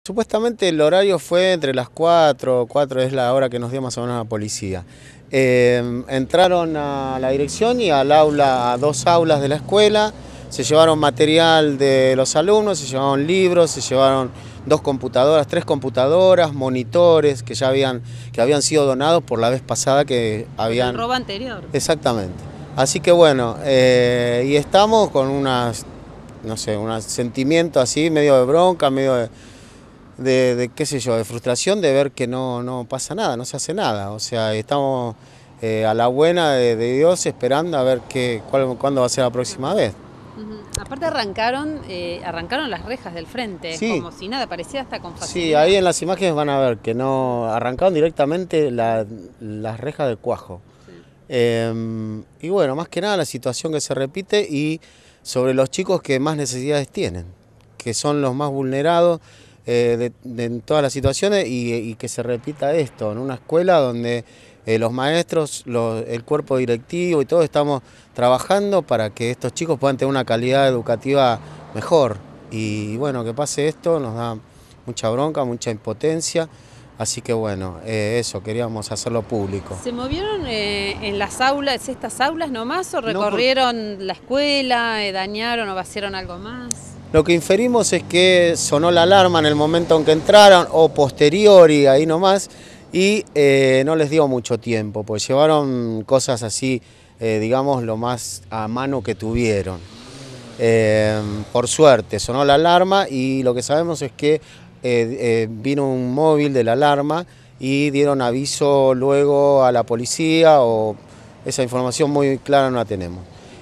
Supuestamente el horario fue entre las 4 es la hora que nos dio más o menos la policía. Entraron a la dirección y al aula, a 2 aulas de la escuela, se llevaron material de los alumnos, se llevaron libros, se llevaron 2 computadoras, 3 computadoras, monitores que habían sido donados por la vez pasada que habían... El robo anterior. Exactamente. Así que bueno, y estamos con no sé, un sentimiento así, medio de bronca, medio de qué sé yo, de frustración de ver que no pasa nada, no se hace nada. O sea, estamos a la buena de Dios esperando a ver cuándo va a ser la próxima vez. Aparte arrancaron las rejas del frente, Sí. como si nada, parecía hasta con facilidad. Sí, ahí en las imágenes van a ver que no arrancaron directamente las rejas del cuajo. Sí. Y bueno, más que nada la situación que se repite y sobre los chicos que más necesidades tienen, que son los más vulnerados en todas las situaciones y que se repita esto en una escuela donde los maestros, el cuerpo directivo y todos estamos trabajando para que estos chicos puedan tener una calidad educativa mejor. Y bueno, que pase esto nos da mucha bronca, mucha impotencia. Así que bueno, eso, queríamos hacerlo público. ¿Se movieron en las aulas, estas aulas nomás, o recorrieron la escuela, dañaron o vaciaron algo más? Lo que inferimos es que sonó la alarma en el momento en que entraron, o posteriori, ahí nomás, y no les dio mucho tiempo, pues llevaron cosas así, digamos, lo más a mano que tuvieron. Por suerte, sonó la alarma y lo que sabemos es que vino un móvil de la alarma y dieron aviso luego a la policía, o esa información muy clara no la tenemos.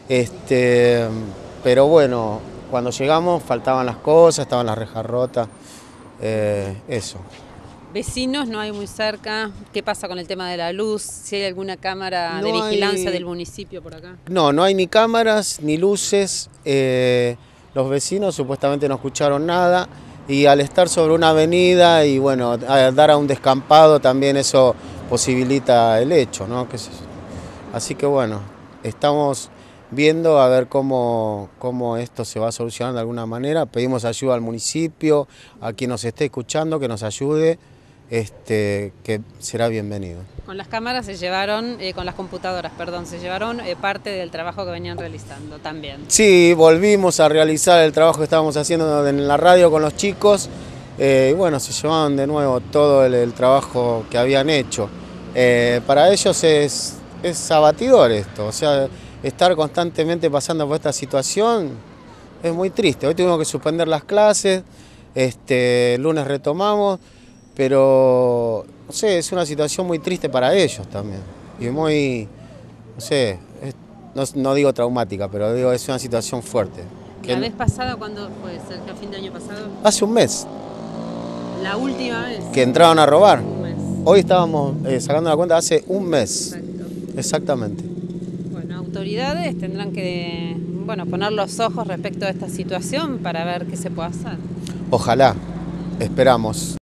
Pero bueno, cuando llegamos faltaban las cosas, estaban las rejas rotas, eso. Vecinos no hay muy cerca. ¿Qué pasa con el tema de la luz? Si hay alguna cámara de vigilancia del municipio por acá. No hay ni cámaras ni luces. Los vecinos supuestamente no escucharon nada y al estar sobre una avenida y bueno, al dar a un descampado también eso posibilita el hecho, ¿no? Así que bueno, estamos viendo a ver cómo esto se va a solucionar de alguna manera. Pedimos ayuda al municipio, a quien nos esté escuchando que nos ayude, que será bienvenido. Con las cámaras se llevaron, con las computadoras, perdón, se llevaron parte del trabajo que venían realizando también. Sí, volvimos a realizar el trabajo que estábamos haciendo en la radio con los chicos. Y bueno, se llevaron de nuevo todo el trabajo que habían hecho. Para ellos es abatidor esto, o sea, estar constantemente pasando por esta situación es muy triste. Hoy tuvimos que suspender las clases, el lunes retomamos, pero no sé, es una situación muy triste para ellos también. Y muy, no sé, no digo traumática, pero digo es una situación fuerte. ¿La vez pasada cuándo fue? ¿Cerca a fin de año pasado? Hace un mes. ¿La última vez? Que entraron a robar. Un mes. Hoy estábamos sacando la cuenta hace un mes. Exacto. Exactamente. Bueno, autoridades tendrán que poner los ojos respecto a esta situación para ver qué se puede hacer. Ojalá, esperamos.